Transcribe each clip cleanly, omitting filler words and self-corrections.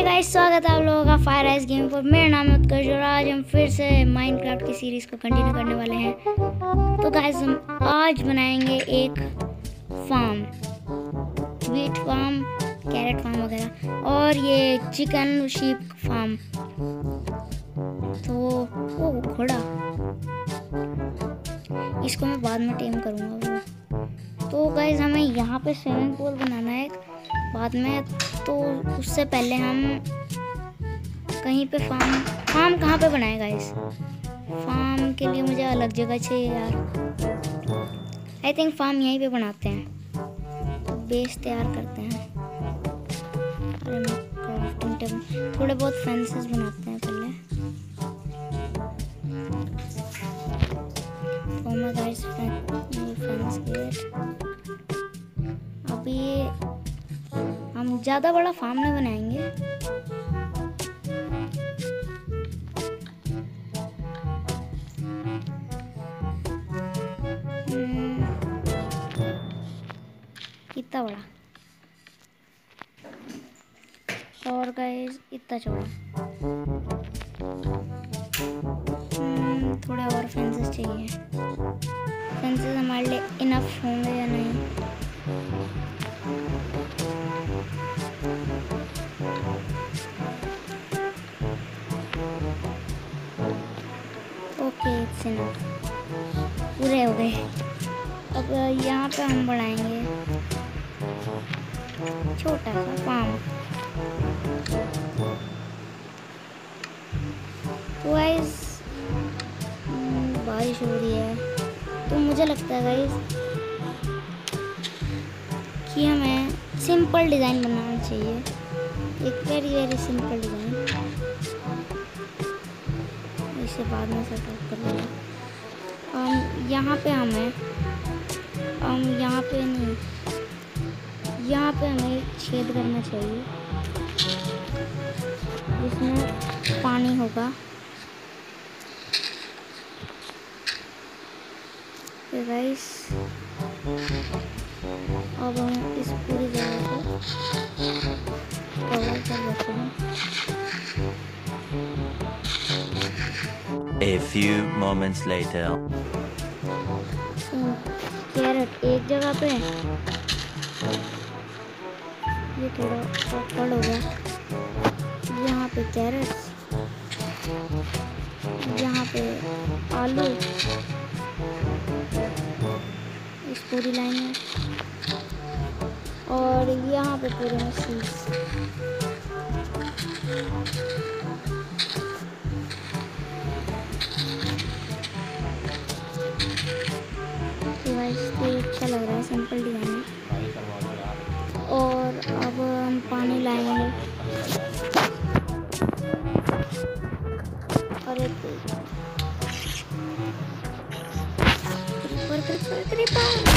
Guys, स्वागत है आप लोगों का फायर आइस गेम पर। मेरा नाम है उत्कर्ष और आज हम फिर से माइनक्राफ्ट की सीरीज़ को कंटिन्यू करने वाले हैं। तो गाइस, हम आज बनाएंगे एक farm, wheat farm, carrot farm वगैरह, और ये चिकन शीप फार्म। तो ओ घोड़ा, इसको मैं बाद में टेम करूँगा वो। तो गाइस, हमें यहाँ पे स्विमिंग पूल बनाना है बाद में। तो उससे पहले हम कहीं पे फार्म कहाँ पे बनाए गाइस? फार्म के लिए मुझे अलग जगह चाहिए यार। आई थिंक फार्म यहीं पे बनाते हैं। तो बेस तैयार करते हैं। अरे क्राफ्टिंग टेबल, थोड़े बहुत फेंसेस बनाते हैं पहले। तो मैं गाइस फेंस गेट, अभी हम ज़्यादा बड़ा फार्म नहीं बनाएंगे। इतना बड़ा और गाइस इतना चौड़ा। थोड़े और फेंसेस चाहिए। फेंसेस हमारे लिए इनफ होंगे या नहीं? ओके, इट्स इनफ, पूरे हो गए। अब यहाँ पे हम बढ़ाएंगे छोटा सा फार्म। तो गाइस बारिश हो रही है, तो मुझे लगता है गाइस कि हमें सिंपल डिज़ाइन बनाना चाहिए, एक वेरी सिंपल डिज़ाइन। इसे बाद में सेटअप कर लेंगे। यहाँ पे हमें यहाँ पे नहीं, यहाँ पे हमें एक छेद करना चाहिए जिसमें पानी होगा। तो गाइस, अब हम इस पूरी जगह को कवर कर लेते हैं। A few moments later. Carrot एक जगह पे, ये थोड़ा ऑकवर्ड हो गया। यहाँ पे कैरेट्स, यहाँ पे आलू इस पूरी लाइन में, और यहाँ पे पूरे में सीड्स। अच्छा लग रहा है, सिंपल डिज़ाइन है। और अब हम पानी लाएंगे। अरे क्रीपर।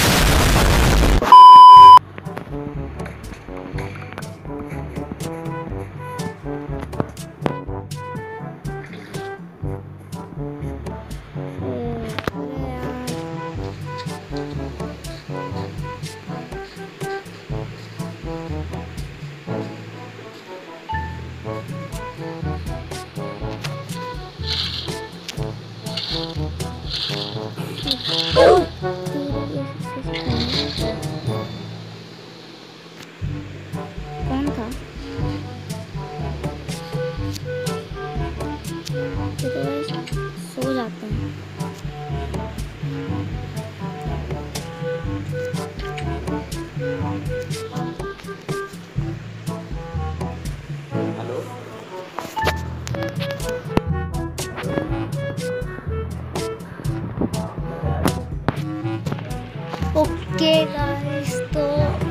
कौन था? सो जाते हैं। ओके गाइस, तो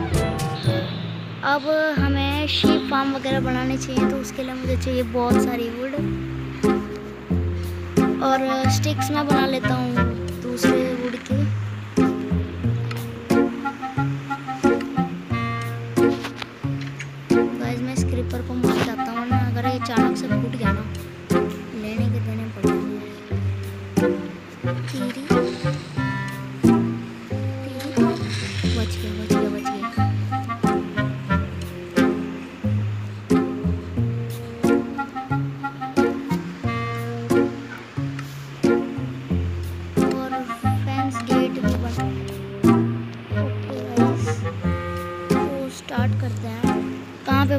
अब हमें शीप फार्म वगैरह बनाने चाहिए। तो उसके लिए मुझे चाहिए बहुत सारी वुड, और स्टिक्स मैं बना लेता हूँ दूसरे वुड की। गाइस, मैं इस क्रीपर को मार जाता हूँ ना, अगर ये अचानक से फूट गया ना, लेने के देने पड़ेंगे। बच गया।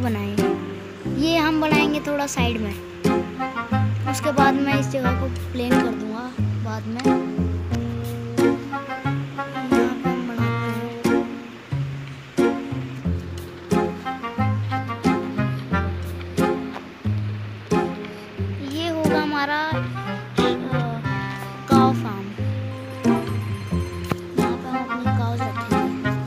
बनाएंगे। ये हम बनाएंगे थोड़ा साइड में, उसके बाद मैं इस जगह को प्लेन कर दूंगा बाद में। यहाँ पे हम बनाते हैं। ये होगा हमारा काऊ फार्म। यहाँ पे हम अपनी काउज रखेंगे।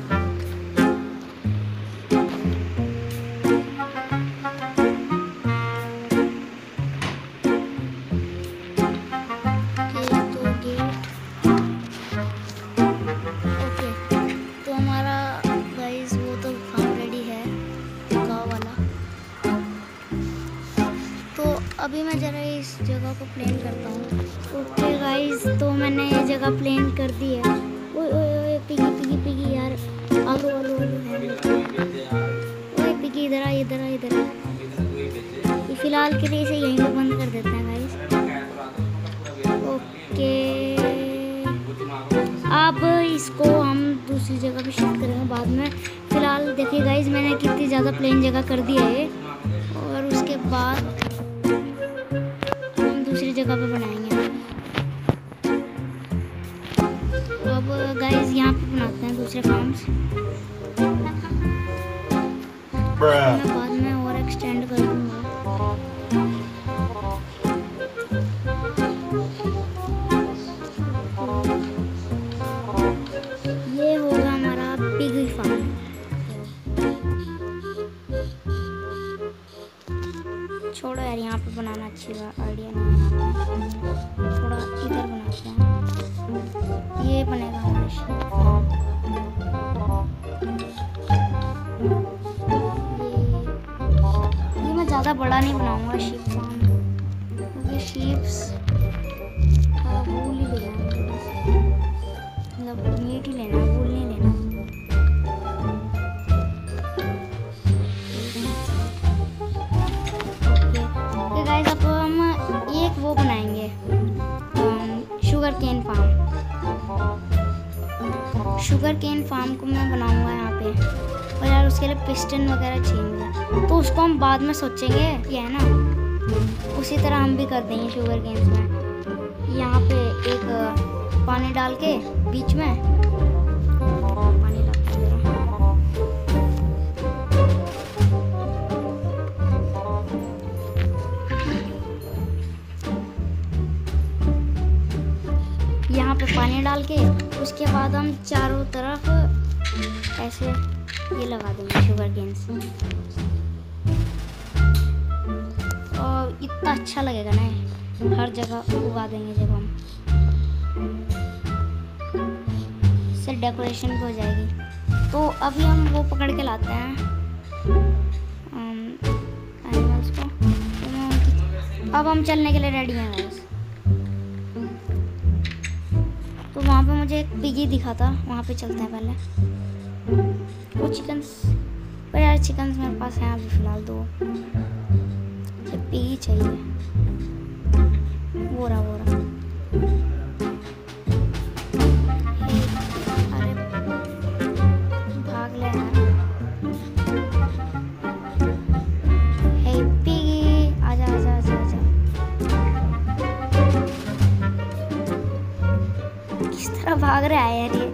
अभी मैं ज़रा इस जगह को प्लेन करता हूँ। ओके गाइस, तो मैंने ये जगह प्लेन कर दी है। ओए ओए ओए पिगी पिगी पिगी यार, आलू आलू आलू है। ओए पिगी इधर आ, इधर आ, इधर आ। फिलहाल के लिए इसे यहीं पे बंद कर देते हैं गाइस। ओके, अब इसको हम दूसरी जगह पे शिफ्ट करेंगे बाद में। फिलहाल देखिए गाइस, मैंने कितनी ज़्यादा प्लेन जगह कर दी है ये, और उसके बाद दूसरी जगह पे बनाएंगे। तो अब गाइस यहाँ पे बनाते हैं दूसरे फार्म्स। मैं बाद में और एक्सटेंड कर दूंगा। ये होगा हमारा पिग फार्म। छोड़ो यार, यहाँ पे बनाना अच्छी आइडिया नहीं है। थोड़ा इधर बनाते हैं, ये बनेगा हमारा शीप फार्म। ये मैं ज़्यादा बड़ा नहीं बनाऊंगा शीप फार्म, क्योंकि शीप्स का वूल ही लेना है, मतलब मीट ही लेना है, वूल नहीं लेना। गाइस, अब हम एक वो बनाएंगे, sugar cane farm. Sugar cane farm को मैं बनाऊंगा यहाँ पे, और यार उसके लिए पिस्टन वगैरह चाहिए, तो उसको हम बाद में सोचेंगे, ये है ना। उसी तरह हम भी कर देंगे शुगर केन में। यहाँ पे एक पानी डाल के बीच में पानी डालते हैं। यहाँ पे पानी डाल के उसके बाद हम चारों तरफ ऐसे ये लगा देंगे शुगर केन से, और इतना अच्छा लगेगा ना, हर जगह उगा देंगे जब हम, इससे डेकोरेशन भी हो जाएगी। तो अभी हम वो पकड़ के लाते हैं एनिमल्स को। तो अब हम चलने के लिए रेडी हैं गाइस। तो वहाँ पे मुझे एक पिगी दिखा था, वहाँ पे चलते हैं पहले। वो चिकन्स, पर यार चिकन्स मेरे पास हैं अभी फ़िलहाल 2। ये पिगी चाहिए, वो रहा। अरे भाग ले यार। हे पिगी, आजा आजा आजा आजा। किस तरह भाग रहा है यार ये।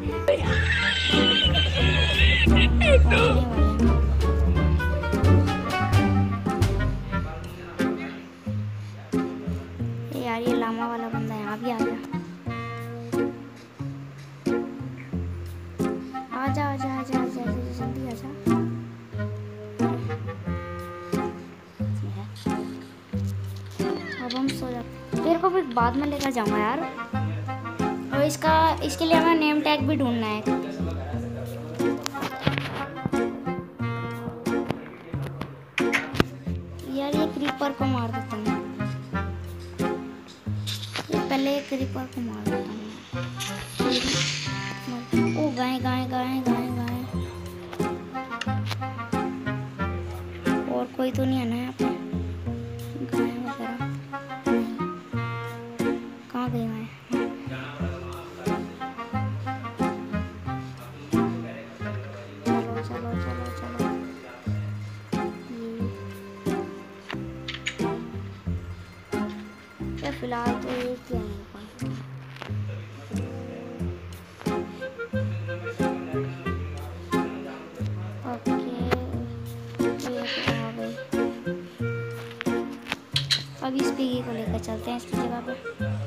यार ये लामा वाला बंदा यहाँ भी आ गया। आजा आजा आजा आजा जल्दी आजा। अब हम सो जाते। तेरे को भी बाद में लेकर जाऊंगा यार, और इसके लिए हमें नेम टैग भी ढूंढना है। यार ये क्रीपर को मार देता हूँ, पहले एक क्रीपर को मार देता हूँ। ओ गाय गाय गाय गाय गाय, और कोई तो नहीं है ना यहाँ पे गाय वगैरह। कहाँ गई गाय? चलो चलो चलो चलो, फिलहाल तो ये क्या है अब इस पिगी को लेकर चलते हैं इसकी जगह पे।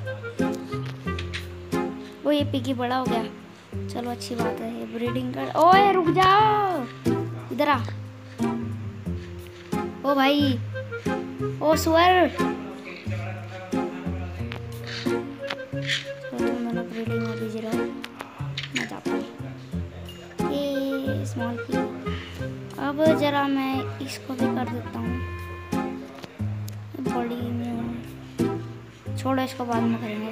वो ये पिगी बड़ा हो गया, चलो अच्छी बात है। ये ब्रीडिंग कर, ओए रुक जाओ, इधर आ। ओ भाई, ओ सुअर, तो तुम दोनों ब्रीडिंग में बिजी रहो, मैं जाता हूँ। ये स्मॉल पिगी, अब जरा मैं इसको भी कर देता हूँ। बड़ी में छोड़ो, इसको बाद में करेंगे।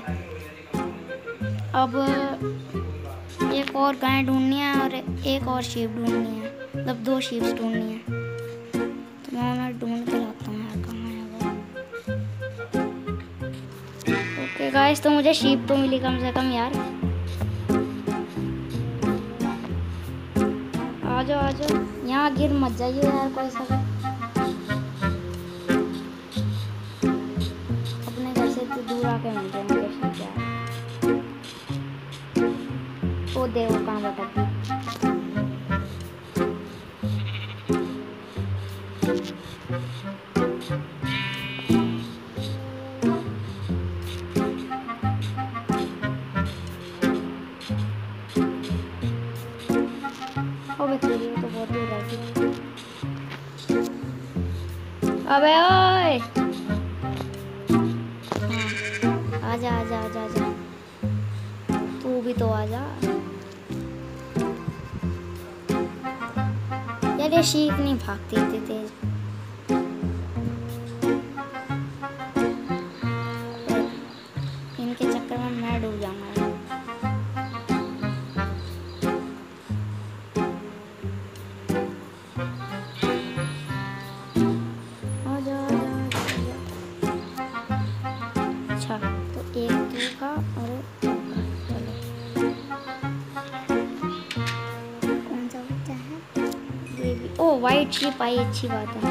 अब एक और गाय ढूंढनी है और एक और शीप ढूंढनी है, मतलब 2 शीप्स ढूंढनी है। तो मैं ढूंढ के लाता हूँ यार, कहाँ है वो। ओके गाइस, तो मुझे शीप तो मिली कम से कम यार। आ जाओ आ जाओ, यहाँ गिर मत जाइए यार कोई सा। दूर आके मिलते हैं मुझे क्या। वो देखो कहाँ भटक गई। अबे तेरी तो बहुत दूर रहती है। अबे ओए, आजा आजा आजा आजा, तू भी तो आजा यार। ये शीप नहीं भागती इतनी तेज। इनके चक्कर में मैं डूब जाऊंगा। आजा आजा आजा। अच्छा, तो एक तू का और चलो, कौन सा बच्चा है ये भी। ओ वाइट शीप आई, अच्छी बात है।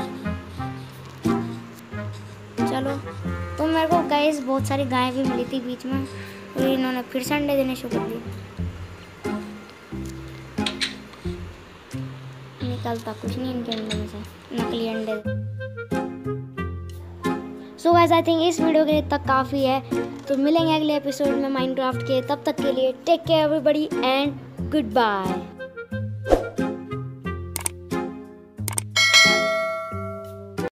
चलो, तो मेरे को गाइस बहुत सारी गायें भी मिली थी बीच में, और इन्होंने फिर से अंडे देने शुरू कर दिए। निकलता कुछ नहीं इनके अंडे में से, नकली अंडे। सो गाइस, आई थिंक इस वीडियो के लिए तक काफ़ी है। तो मिलेंगे अगले एपिसोड में माइनक्राफ्ट के, तब तक के लिए take care everybody and good bye.